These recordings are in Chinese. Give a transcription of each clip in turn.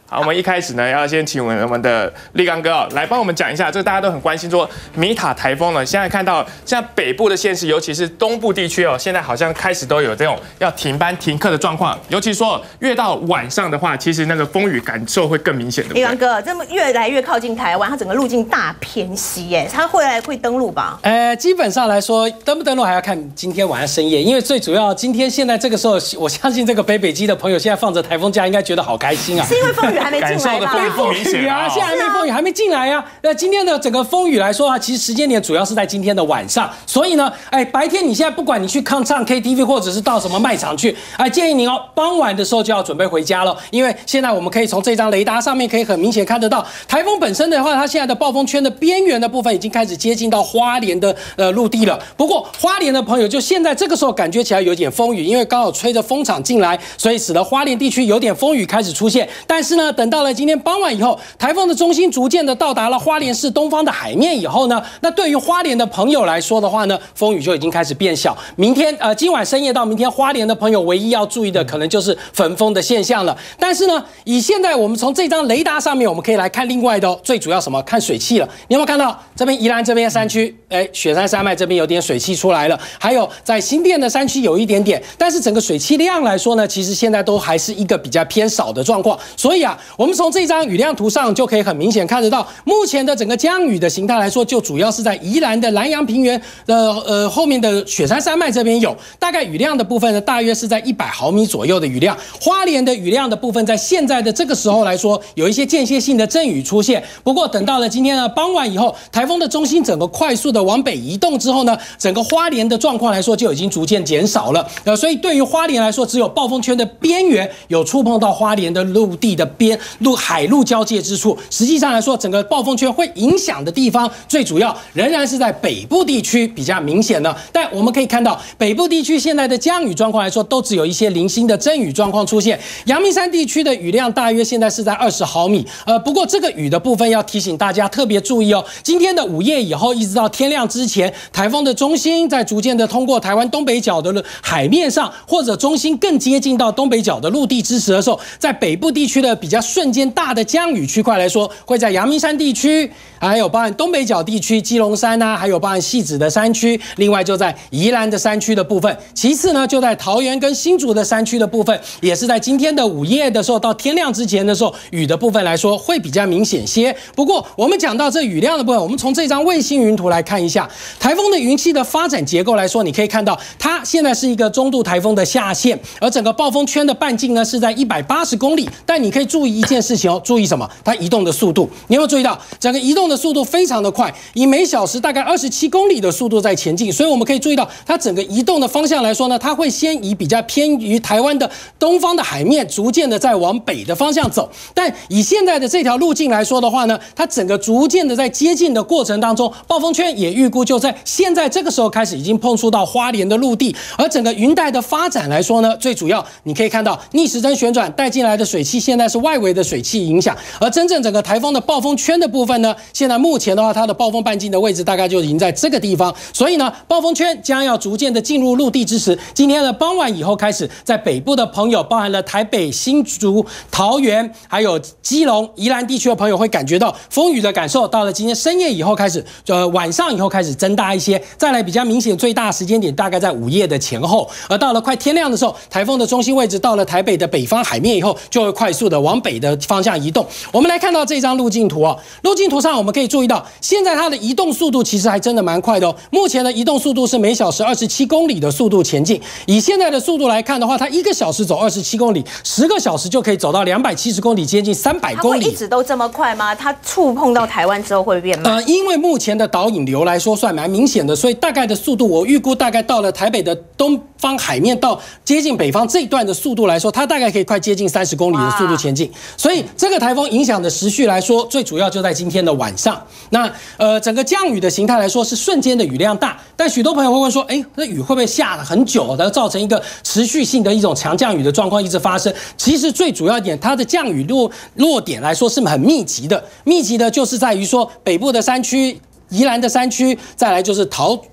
好，我们一开始呢，要先请我们的立刚哥来帮我们讲一下，这大家都很关心说米塔台风呢，现在看到现在北部的县市，尤其是东部地区现在好像开始都有这种要停班停课的状况，尤其说越到晚上的话，其实那个风雨感受会更明显，对不对？ 立刚哥，这么越来越靠近台湾，它整个路径大偏西，它会登陆吧？ 基本上来说，登不登陆还要看今天晚上深夜，因为最主要今天现在这个时候，我相信这个北基的朋友现在放着台风假，应该觉得好开心啊， 是因为风雨还没进来吧？ 风雨啊，现在还没风雨还没进来呀。那今天的整个风雨来说啊，其实时间点主要是在今天的晚上，所以呢，白天你现在不管你去唱 KTV 或者是到什么卖场去，建议您傍晚的时候就要准备回家了，因为现在我们可以从这张雷达上面可以很明显看得到，台风本身的话，它现在的暴风圈的边缘的部分已经开始接近到花莲的陆地了。不过花莲的朋友就现在这个时候感觉起来有点风雨，因为刚好吹着风场进来，所以使得花莲地区有点风雨开始出现。但是呢，等到了今天傍晚以后，台风的中心逐渐的到达了花莲市东方的海面以后呢，那对于花莲的朋友来说的话呢，风雨就已经开始变小。明天今晚深夜到明天，花莲的朋友唯一要注意的可能就是焚风的现象了。但是呢，以现在我们从这张雷达上面，我们可以来看另外的最主要什么？看水汽了。你有没有看到这边宜兰这边山区，雪山山脉这边有点水汽出来了，还有在新店的山区有一点点，但是整个水汽量来说呢，其实现在都还是一个比较偏少的状况。所以我们从这张雨量图上就可以很明显看得到，目前的整个降雨的形态来说，就主要是在宜兰的南洋平原后面的雪山山脉这边有，大概雨量的部分呢，大约是在100毫米左右的雨量。花莲的雨量的部分，在现在的这个时候来说，有一些间歇性的阵雨出现。不过等到了今天呢傍晚以后，台风的中心整个快速的往北移动之后呢，整个花莲的状况来说就已经逐渐减少了。所以对于花莲来说，只有暴风圈的边缘有触碰到花莲的陆地的海陆交界之处。实际上来说，整个暴风圈会影响的地方，最主要仍然是在北部地区比较明显的。但我们可以看到，北部地区现在的降雨状况来说，都只有一些零星的阵雨状况出现。阳明山地区的雨量大约现在是在20毫米。不过这个雨的部分要提醒大家特别注意哦。今天的午夜以后，一直到天亮之前，台风的中心在逐渐的通过台湾东北角的海面上，或者中心更接近到东北角的陆地支持的时候，在北部地区的比较瞬间大的降雨区块来说，会在阳明山地区，还有包含东北角地区、基隆山还有包含汐止的山区，另外就在宜兰的山区的部分。其次呢，就在桃园跟新竹的山区的部分，也是在今天的午夜的时候到天亮之前的时候，雨的部分来说会比较明显些。不过我们讲到这雨量的部分，我们从这张卫星云图来看一下台风的云系的发展结构来说，你可以看到它现在是一个中度台风的下限，而整个暴风圈的半径呢是在180公里。但你可以注意一件事情注意什么？它移动的速度，你有没有注意到整个移动的速度非常的快，以每小时大概27公里的速度在前进。所以我们可以注意到它整个移动的方向来说呢，它会先以比较偏于台湾的东方的海面，逐渐的在往北的方向走。但以现在的这条路径来说的话呢，它整个逐渐的在接近的过程当中，暴风圈也预估就在现在这个时候开始已经碰触到花莲的陆地。而整个云带的发展来说呢，最主要你可以看到逆时针旋转带进来的水汽现在是外围的水汽影响，而真正整个台风的暴风圈的部分呢，现在目前的话，它的暴风半径的位置大概就已经在这个地方。所以呢，暴风圈将要逐渐的进入陆地之时，今天的傍晚以后开始，在北部的朋友，包含了台北、新竹、桃园，还有基隆、宜兰地区的朋友会感觉到风雨的感受。到了今天深夜以后开始，晚上以后开始增大一些，再来比较明显最大时间点大概在午夜的前后。而到了快天亮的时候，台风的中心位置到了台北的北方海面以后，就会快速的往北的方向移动。我们来看到这张路径图路径图上我们可以注意到，现在它的移动速度其实还真的蛮快的目前的移动速度是每小时27公里的速度前进。以现在的速度来看的话，它1个小时走27公里，10个小时就可以走到270公里，接近300公里。 它会一直都这么快吗？它触碰到台湾之后会变慢？ 因为目前的导引流来说算蛮明显的，所以大概的速度我预估大概到了台北的东方海面到接近北方这一段的速度来说，它大概可以快接近30公里的速度前进。所以这个台风影响的时序来说，最主要就在今天的晚上。那整个降雨的形态来说是瞬间的雨量大，但许多朋友会问说，那雨会不会下了很久，然后造成一个持续性的一种强降雨的状况一直发生？其实最主要一点，它的降雨落点来说是很密集的，密集的就是在于说北部的山区。宜兰的山区，再来就是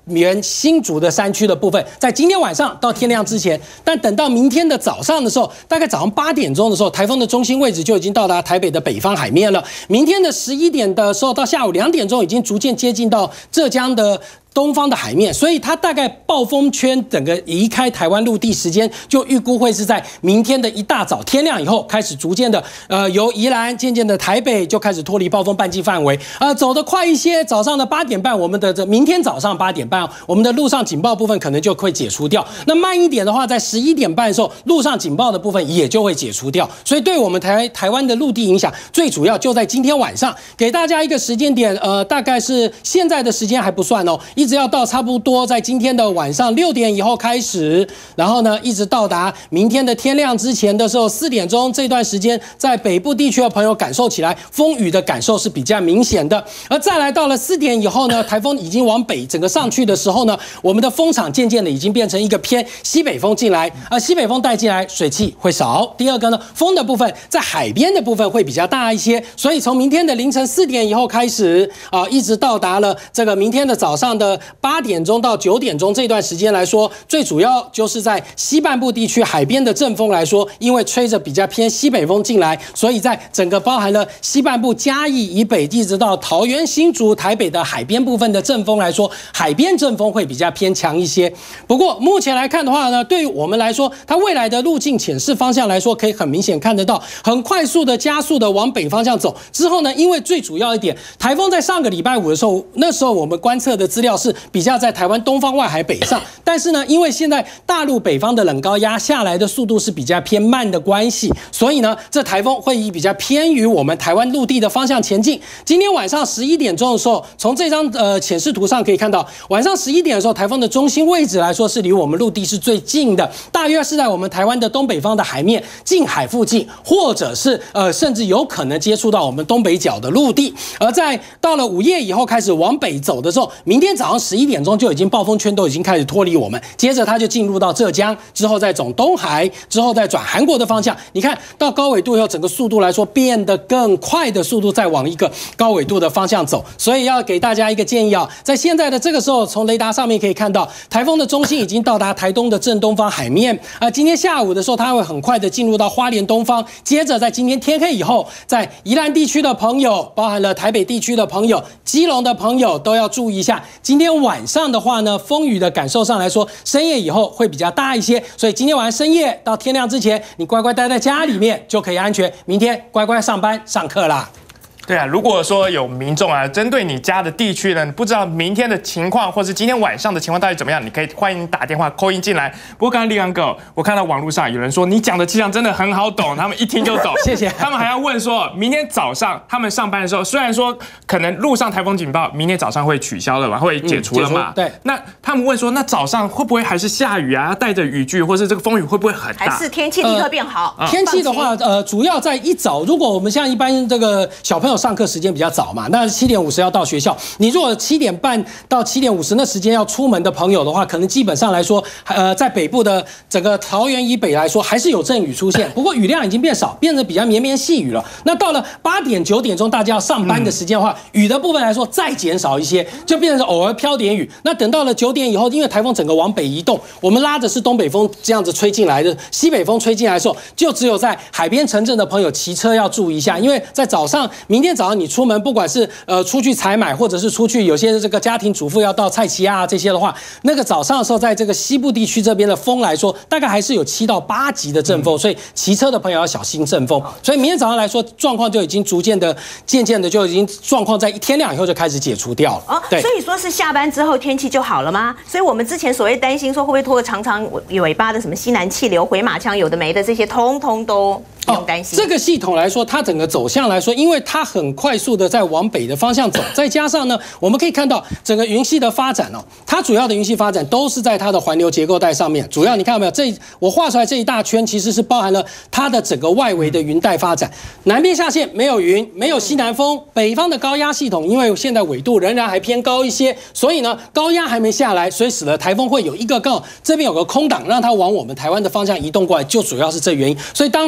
原新竹的山区的部分，在今天晚上到天亮之前，但等到明天的早上的时候，大概早上8点钟的时候，台风的中心位置就已经到达台北的北方海面了。明天的11点的时候到下午2点钟，已经逐渐接近到浙江的东方的海面，所以它大概暴风圈整个离开台湾陆地时间，就预估会是在明天的一大早天亮以后，开始逐渐的由宜兰渐渐的台北就开始脱离暴风半径范围，走得快一些，早上的8点半，我们的明天早上8点半，我们的陆上警报部分可能就会解除掉。那慢一点的话，在11点半的时候，陆上警报的部分也就会解除掉。所以对我们台湾的陆地影响，最主要就在今天晚上，给大家一个时间点，大概是现在的时间还不算哦。一直要到差不多在今天的晚上6点以后开始，然后呢，一直到达明天的天亮之前的时候4点钟这段时间，在北部地区的朋友感受起来风雨的感受是比较明显的。而再来到了4点以后呢，台风已经往北整个上去的时候呢，我们的风场渐渐的已经变成一个偏西北风进来，而西北风带进来水汽会少。第二个呢，风的部分在海边的部分会比较大一些，所以从明天的凌晨4点以后开始一直到达了这个明天的早上的8点钟到9点钟这段时间来说，最主要就是在西半部地区海边的阵风来说，因为吹着比较偏西北风进来，所以在整个包含了西半部嘉义以北一直到桃园、新竹、台北的海边部分的阵风来说，海边阵风会比较偏强一些。不过目前来看的话呢，对于我们来说，它未来的路径显示方向来说，可以很明显看得到，很快速的加速的往北方向走。之后呢，因为最主要一点，台风在上个礼拜5的时候，那时候我们观测的资料是比较在台湾东方外海北上，但是呢，因为现在大陆北方的冷高压下来的速度是比较偏慢的关系，所以呢，这台风会以比较偏于我们台湾陆地的方向前进。今天晚上11点钟的时候，从这张显示图上可以看到，晚上11点的时候，台风的中心位置来说是离我们陆地是最近的，大约是在我们台湾的东北方的海面近海附近，或者是甚至有可能接触到我们东北角的陆地。而在到了午夜以后开始往北走的时候，明天早上11点钟就已经暴风圈都已经开始脱离我们，接着它就进入到浙江，之后再走东海，之后再转韩国的方向。你看到高纬度以后，整个速度来说变得更快的速度，再往一个高纬度的方向走。所以要给大家一个建议啊，在现在的这个时候，从雷达上面可以看到，台风的中心已经到达台东的正东方海面今天下午的时候，它会很快的进入到花莲东方，接着在今天天黑以后，在宜兰地区的朋友，包含了台北地区的朋友、基隆的朋友都要注意一下。今天晚上的话呢，风雨的感受上来说，深夜以后会比较大一些，所以今天晚上深夜到天亮之前，你乖乖待在家里面就可以安全，明天乖乖上班上课啦。 对啊，如果说有民众针对你家的地区呢，不知道明天的情况，或是今天晚上的情况到底怎么样，你可以欢迎打电话call in进来。不过刚刚立刚哥，我看到网络上有人说你讲的气象真的很好懂，他们一听就懂。 谢谢。 他们还要问说，明天早上他们上班的时候，虽然说可能路上台风警报，明天早上会取消了嘛，会解除了嘛？ 对。 那他们问说，那早上会不会还是下雨啊？要带着雨具，或是这个风雨会不会很大？ 还是天气立刻变好？ 天气的话，主要在一早，如果我们像一般这个小朋友上课时间比较早嘛，那7点50要到学校。你如果7点半到7点50那时间要出门的朋友的话，可能基本上来说，在北部的整个桃园以北来说，还是有阵雨出现，不过雨量已经变少，变得比较绵绵细雨了。那到了8点9点钟大家要上班的时间的话，雨的部分来说再减少一些，就变成偶尔飘点雨。那等到了9点以后，因为台风整个往北移动，我们拉的是东北风这样子吹进来的，西北风吹进来的时候，就只有在海边城镇的朋友骑车要注意一下，因为在早上，明天早上你出门，不管是出去采买，或者是出去有些这个家庭主妇要到菜市啊这些的话，那个早上的时候，在这个西部地区这边的风来说，大概还是有7到8级的阵风，所以骑车的朋友要小心阵风。所以明天早上来说，状况就已经逐渐的、渐渐的就已经状况在天亮以后就开始解除掉了。 对，所以说是下班之后天气就好了吗？所以我们之前所谓担心说会不会拖个长长尾巴的什么西南气流、回马枪有的没的这些，通通都不用担心。 这个系统来说，它整个走向来说，因为它很快速的在往北的方向走，再加上呢，我们可以看到整个云系的发展它主要的云系发展都是在它的环流结构带上面。主要你看到没有，我画出来这一大圈其实是包含了它的整个外围的云带发展。南边下线没有云，没有西南风，北方的高压系统因为现在纬度仍然还偏高一些，所以呢高压还没下来，所以使得台风会有一个这边有个空档，让它往我们台湾的方向移动过来，就主要是这原因。所以当明天早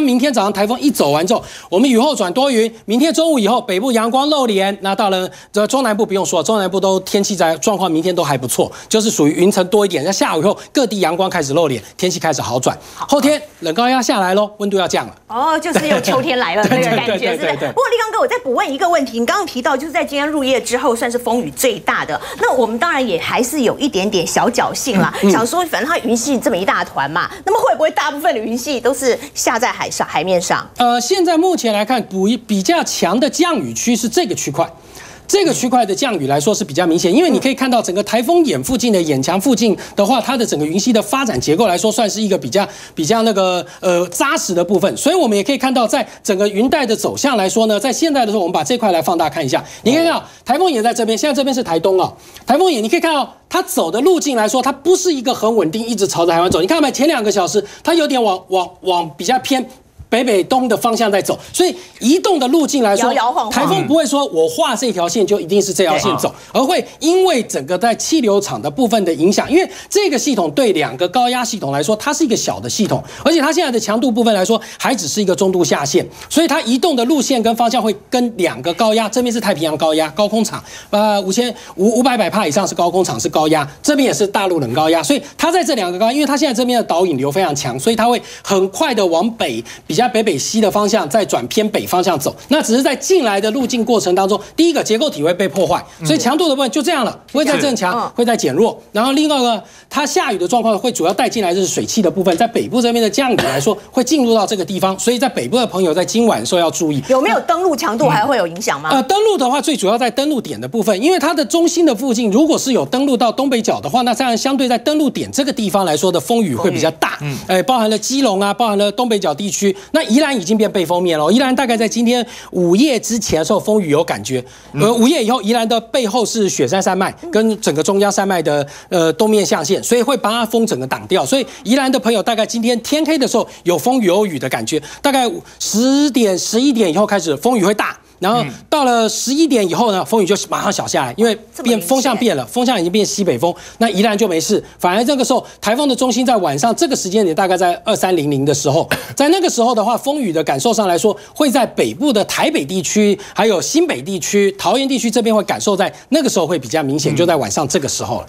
早上台风一走完之后，我们雨后转多云，明天中午以后北部阳光露脸，那到了这中南部不用说，中南部都天气在状况明天都还不错，就是属于云层多一点。那下午以后各地阳光开始露脸，天气开始好转。后天冷高压下来喽，温度要降了。 哦，就是又秋天来了那个感觉，是不是？不过立刚哥，我再补问一个问题，你刚刚提到就是在今天入夜之后算是风雨最大的，那我们当然也还是有一点点小侥幸啦，想说反正它云系这么一大团嘛，那么会不会大部分的云系都是下在海面上？ 现在目前来看，比较强的降雨区是这个区块。这个区块的降雨来说是比较明显，因为你可以看到整个台风眼附近的眼墙附近的话，它的整个云系的发展结构来说，算是一个比较那个扎实的部分。所以我们也可以看到，在整个云带的走向来说呢，在现在的时候，我们把这块来放大看一下，你可以看到台风眼在这边，现在这边是台东啊，台风眼你可以看到它走的路径来说，它不是一个很稳定，一直朝着台湾走。你看到没？前2个小时它有点往比较偏北东的方向在走，所以移动的路径来说， 摇晃晃台风不会说我画这条线就一定是这条线走，而会因为整个在气流场的部分的影响，因为这个系统对2个高压系统来说，它是一个小的系统，而且它现在的强度部分来说，还只是一个中度下限，所以它移动的路线跟方向会跟2个高压，这边是太平洋高压高空场，500百帕以上是高空场是高压，这边也是大陆冷高压，所以它在这2个高压，因为它现在这边的导引流非常强，所以它会很快的往北比较北西的方向再转偏北方向走，那只是在进来的路径过程当中，第一个结构体会被破坏，所以强度的部分就这样了，不会再增强，会再减弱。然后另外一个，它下雨的状况会主要带进来就是水汽的部分，在北部这边的降雨来说，会进入到这个地方，所以在北部的朋友在今晚的时候要注意。 有没有登陆强度还会有影响吗？ 登陆的话，最主要在登陆点的部分，因为它的中心的附近，如果是有登陆到东北角的话，那这样相对在登陆点这个地方来说的风雨会比较大，包含了基隆啊，包含了东北角地区，那宜兰已经变背风面了。宜兰大概在今天午夜之前的时候，风雨有感觉。午夜以后，宜兰的背后是雪山山脉跟整个中央山脉的东面象限，所以会把它风整个挡掉。所以宜兰的朋友大概今天天黑的时候有风雨有雨的感觉，大概10点11点以后开始风雨会大。然后到了11点以后呢，风雨就马上小下来，因为风向变了，风向已经变西北风，那宜兰就没事。反而这个时候，台风的中心在晚上这个时间点，大概在2300的时候，在那个时候的话，风雨的感受上来说，会在北部的台北地区，还有新北地区、桃园地区这边会感受在那个时候会比较明显，就在晚上这个时候了。